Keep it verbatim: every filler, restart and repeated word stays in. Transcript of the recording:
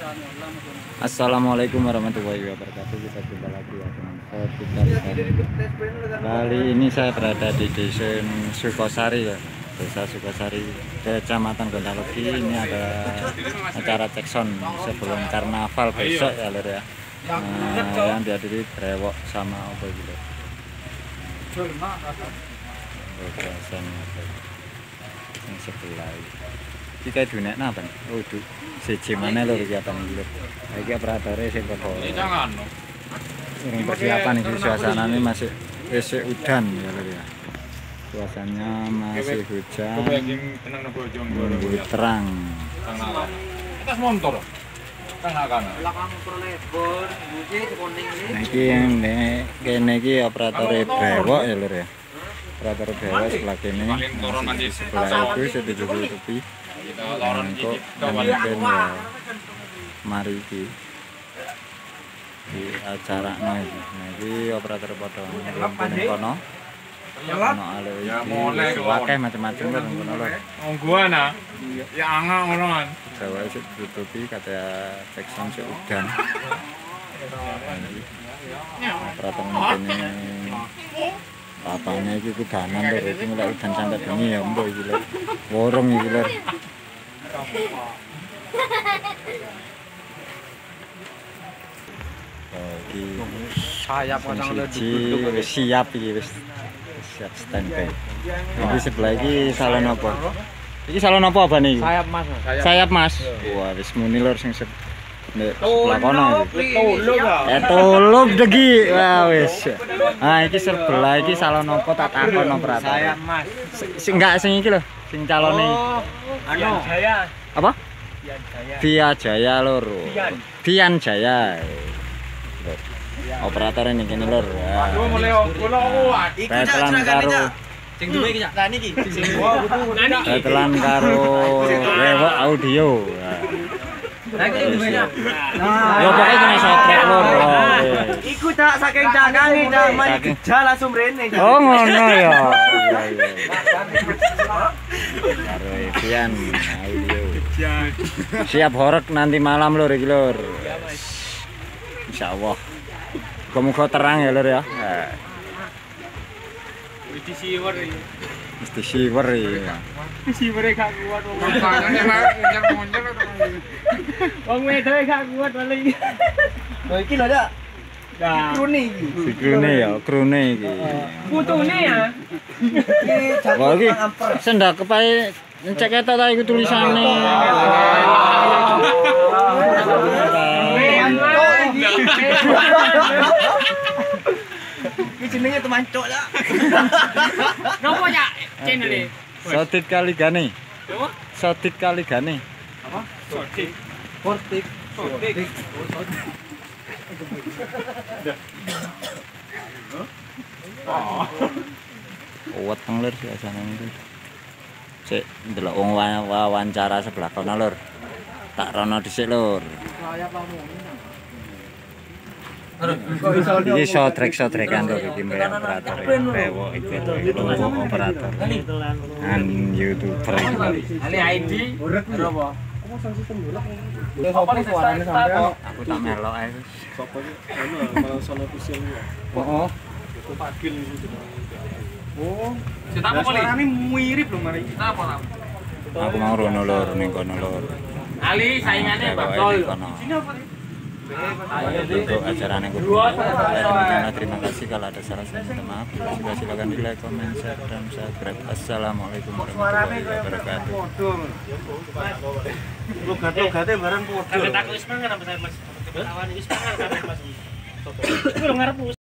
Assalamualaikum warahmatullahi wabarakatuh. Kita jumpa lagi ya dengan saya Fikar. Kali ini saya berada di Desa Sukosari ya, Desa Sukosari, Kecamatan Gontalegi. Ini ada acara cekson sebelum karnaval besok ya lor ya. Nah, yang dihadiri brewok sama apa gitu. Berkesan apa? Yang sebelah. Iki dunia napa nih? Oh, du. Siji mana lho iki apa nih lho. Iki operatore sing padha. Ini persiapan iki suasananya masih wis udan ya lho ya. Suasananya masih hujan. Menunggu terang. Atas motor. Belakang prolebor, buji kuning ini. Nah iki yang kene iki operatore brewok ya lho ya. Operator brewok sebelah kene. Sebelah itu saya tutupi. Kok mungkin ya mari iki di acara nah iki operator padha nang kono ono ale iki akeh macam-macam kan ngono lho ongguan ah ya anga ngono kan Jawa sik tutupi kata cekson sik udan operator kene papane iki kudanan lho iki mulai udan sampai bengi ya mbok iki lho worong iki lho Iki Sayap pasang siji wis siap iki wis siap standby. Iki sebelah iki salon apa? Iki salon apa apa nih? sayap mas. Sayap mas. Wah wis muni lur sing sep nek sebelah kono iki. Tulung Eh tulung degi. Wah wis. Ah iki sebelah iki salon apa tak takon operator. Sayap mas. Sing enggak sing iki lho, sing calone. Oh, anu Jaya. Apa? Dian Jaya. Via Jaya lur. Dian. Dian Jaya. Operator ini kene lur. aku mulai ngono kuat Betelan karo Sing duwe iki, Nah niki. betelan karo Rewok Audio. Nah iki duwe ya. Ya pokoke kena sotrek lur. Iku tak saking dagange dak mari gejal langsung rene. Oh ngono ya. Iya iya. Karo Dian Audio. Siap horeg nanti malam lur iki lur. Insyaallah. Muga terang ya lur ya. di siwer iki Mesti siwer ya. siwere gak kuat wong panane monjer-monjer wong wedoe gak kuat paling Lho iki lho dak. nah Krune iki. Si krune ya, krune iki. putune ya Iki Wah iki sendak kepae ngecek eta ta iku tulisane. Iki jenenge teman cok dak. nopo ya channel e Sotit kali gane. Sotit kali gane. apa sotik Portik. sotik Weteng lur biasane iki. Sik ndelok wong wawancara sebelah kono lur. Tak rono dhisik lur. Iki sotrek-sotrekan lur iki mbek operator Rewok iki lho operator. An YouTuber iki. ali I D berapa Apa nih suarane sampean? Aku tak melok ae. Sopo iki anu malah sono official ya. Heeh. Itu Pagil itu. Oh, cerita apa kali suarane mirip lho mari. cerita apa Tam? Aku mau rono lur ning kono lur. Ali saingannya Rewok bakal ning kono. sini apa nih Untuk acaranya Kudu. Terima kasih kalau ada salah saya minta maaf. Juga silakan di like, comment, share, dan subscribe. Assalamualaikum warahmatullahi wabarakatuh. Logat-logate bareng padha. Sampai takut ismangan apa saya mas? Awan ismangan kan mas. Itu lo ngarep